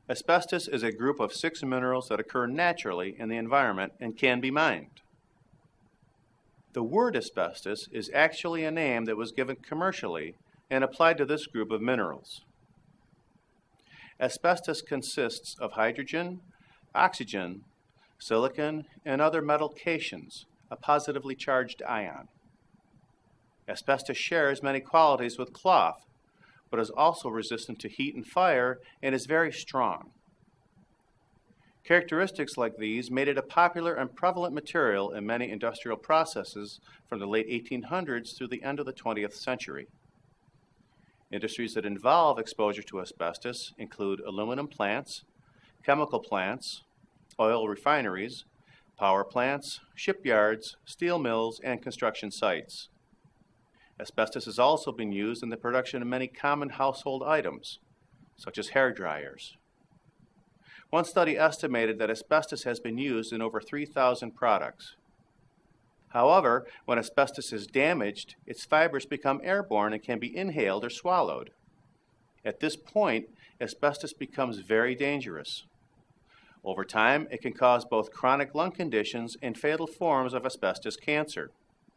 Asbestos is a group of 6 minerals that occur naturally in the environment and can be mined. The word asbestos is actually a name that was given commercially and applied to this group of minerals. Asbestos consists of hydrogen, oxygen, silicon, and other metal cations, a positively charged ion. Asbestos shares many qualities with cloth, but is also resistant to heat and fire and is very strong. Characteristics like these made it a popular and prevalent material in many industrial processes from the late 1800s through the end of the 20th century. Industries that involve exposure to asbestos include aluminum plants, chemical plants, oil refineries, power plants, shipyards, steel mills, and construction sites. Asbestos has also been used in the production of many common household items, such as hair dryers. One study estimated that asbestos has been used in over 3,000 products. However, when asbestos is damaged, its fibers become airborne and can be inhaled or swallowed. At this point, asbestos becomes very dangerous. Over time, it can cause both chronic lung conditions and fatal forms of asbestos cancer.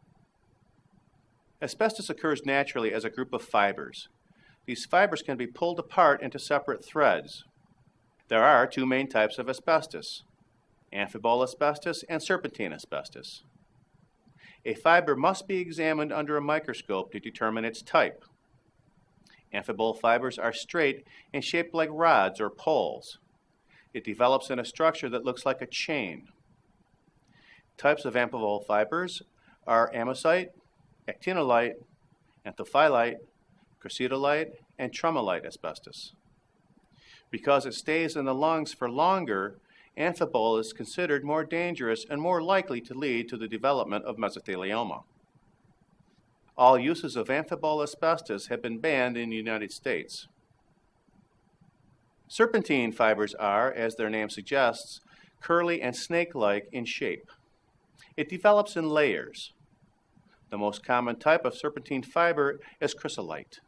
Asbestos occurs naturally as a group of fibers. These fibers can be pulled apart into separate threads. There are 2 main types of asbestos, amphibole asbestos and serpentine asbestos. A fiber must be examined under a microscope to determine its type. Amphibole fibers are straight and shaped like rods or poles. It develops in a structure that looks like a chain. Types of amphibole fibers are amosite, actinolite, anthophyllite, crucidolite, and tremolite asbestos. Because it stays in the lungs for longer, amphibole is considered more dangerous and more likely to lead to the development of mesothelioma. All uses of amphibole asbestos have been banned in the United States. Serpentine fibers are, as their name suggests, curly and snake-like in shape. It develops in layers. The most common type of serpentine fiber is chrysolite.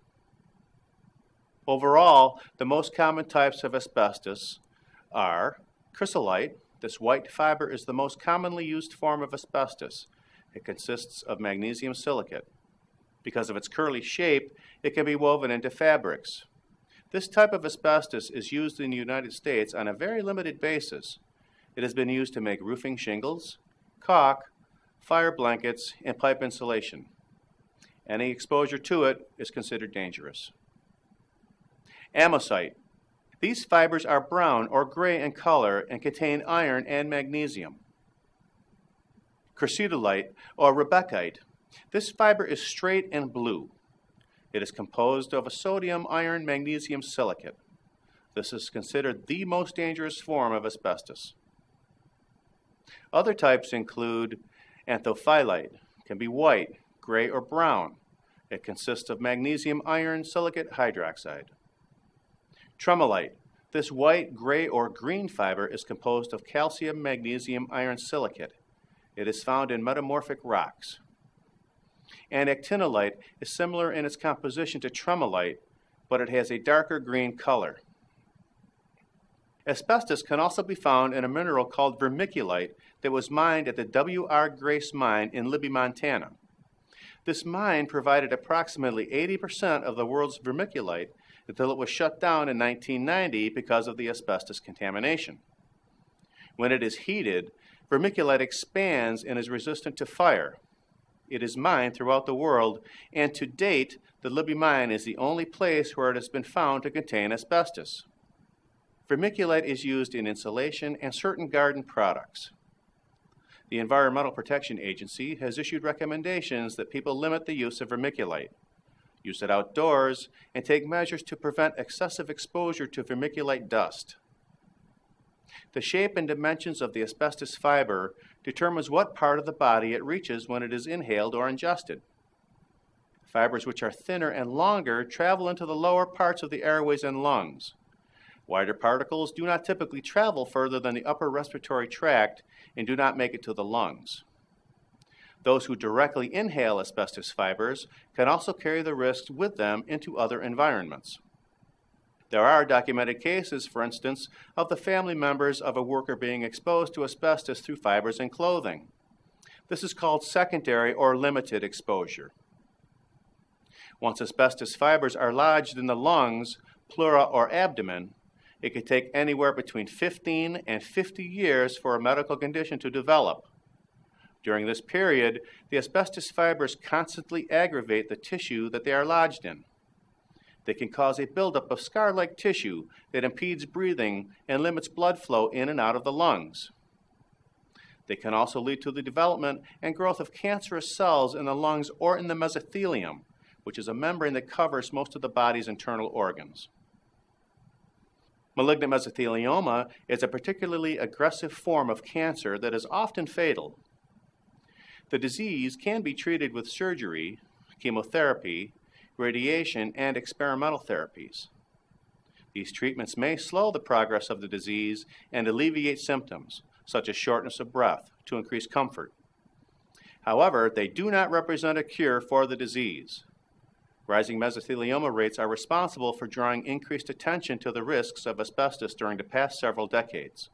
Overall, the most common types of asbestos are chrysolite. This white fiber is the most commonly used form of asbestos. It consists of magnesium silicate. Because of its curly shape, it can be woven into fabrics. This type of asbestos is used in the United States on a very limited basis. It has been used to make roofing shingles, caulk, fire blankets, and pipe insulation. Any exposure to it is considered dangerous. Amosite. These fibers are brown or gray in color and contain iron and magnesium. Crucidolite or rebecite. This fiber is straight and blue. It is composed of a sodium iron magnesium silicate. This is considered the most dangerous form of asbestos. Other types include anthophyllite. It can be white, gray, or brown. It consists of magnesium iron silicate hydroxide. Tremolite. This white, gray, or green fiber is composed of calcium magnesium iron silicate. It is found in metamorphic rocks. And actinolite is similar in its composition to tremolite, but it has a darker green color. Asbestos can also be found in a mineral called vermiculite that was mined at the W.R. Grace mine in Libby, Montana. This mine provided approximately 80% of the world's vermiculite until it was shut down in 1990 because of the asbestos contamination. When it is heated, vermiculite expands and is resistant to fire. It is mined throughout the world, and to date, the Libby mine is the only place where it has been found to contain asbestos. Vermiculite is used in insulation and certain garden products. The Environmental Protection Agency has issued recommendations that people limit the use of vermiculite, use it outdoors, and take measures to prevent excessive exposure to vermiculite dust. The shape and dimensions of the asbestos fiber determines what part of the body it reaches when it is inhaled or ingested. Fibers which are thinner and longer travel into the lower parts of the airways and lungs. Wider particles do not typically travel further than the upper respiratory tract and do not make it to the lungs. Those who directly inhale asbestos fibers can also carry the risks with them into other environments. There are documented cases, for instance, of the family members of a worker being exposed to asbestos through fibers in clothing. This is called secondary or limited exposure. Once asbestos fibers are lodged in the lungs, pleura, or abdomen, it could take anywhere between 15 and 50 years for a medical condition to develop. During this period, the asbestos fibers constantly aggravate the tissue that they are lodged in. They can cause a buildup of scar-like tissue that impedes breathing and limits blood flow in and out of the lungs. They can also lead to the development and growth of cancerous cells in the lungs or in the mesothelium, which is a membrane that covers most of the body's internal organs. Malignant mesothelioma is a particularly aggressive form of cancer that is often fatal. The disease can be treated with surgery, chemotherapy, radiation, and experimental therapies. These treatments may slow the progress of the disease and alleviate symptoms, such as shortness of breath, to increase comfort. However, they do not represent a cure for the disease. Rising mesothelioma rates are responsible for drawing increased attention to the risks of asbestos during the past several decades.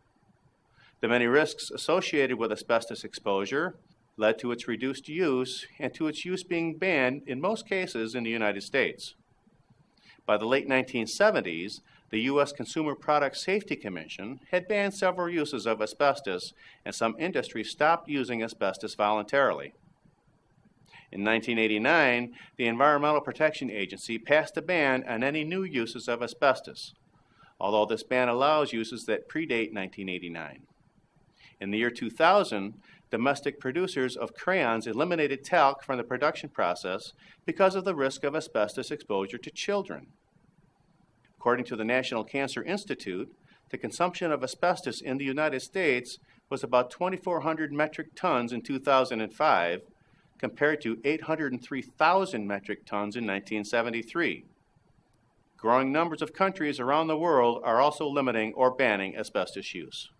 The many risks associated with asbestos exposure led to its reduced use and to its use being banned in most cases in the United States. By the late 1970s, the U.S. Consumer Product Safety Commission had banned several uses of asbestos, and some industries stopped using asbestos voluntarily. In 1989, the Environmental Protection Agency passed a ban on any new uses of asbestos, although this ban allows uses that predate 1989. In the year 2000, domestic producers of crayons eliminated talc from the production process because of the risk of asbestos exposure to children. According to the National Cancer Institute, the consumption of asbestos in the United States was about 2,400 metric tons in 2005, compared to 803,000 metric tons in 1973. Growing numbers of countries around the world are also limiting or banning asbestos use.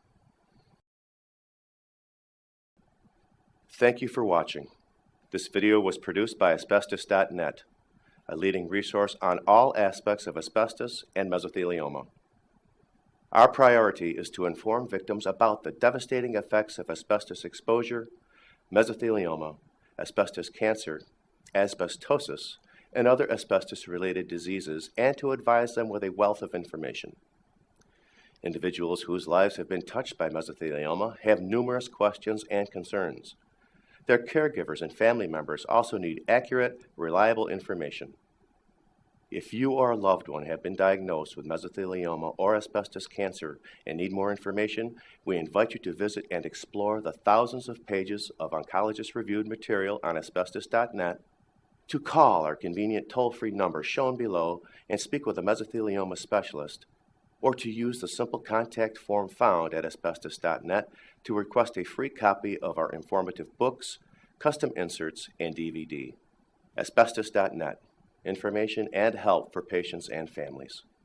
Thank you for watching. This video was produced by Asbestos.net, a leading resource on all aspects of asbestos and mesothelioma. Our priority is to inform victims about the devastating effects of asbestos exposure, mesothelioma, asbestos cancer, asbestosis, and other asbestos-related diseases, and to advise them with a wealth of information. Individuals whose lives have been touched by mesothelioma have numerous questions and concerns. Their caregivers and family members also need accurate, reliable information. If you or a loved one have been diagnosed with mesothelioma or asbestos cancer and need more information, we invite you to visit and explore the thousands of pages of oncologist-reviewed material on Asbestos.net, to call our convenient toll-free number shown below and speak with a mesothelioma specialist, or to use the simple contact form found at Asbestos.net to request a free copy of our informative books, custom inserts, and DVD. Asbestos.net. Information and help for patients and families.